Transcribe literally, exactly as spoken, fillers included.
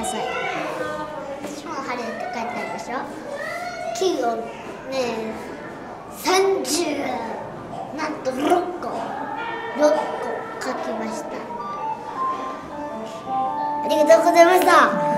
ださい。 私も晴れって書いてあるでしょ。木をねさんじゅうなんとろっころっこ書きました。ありがとうございました。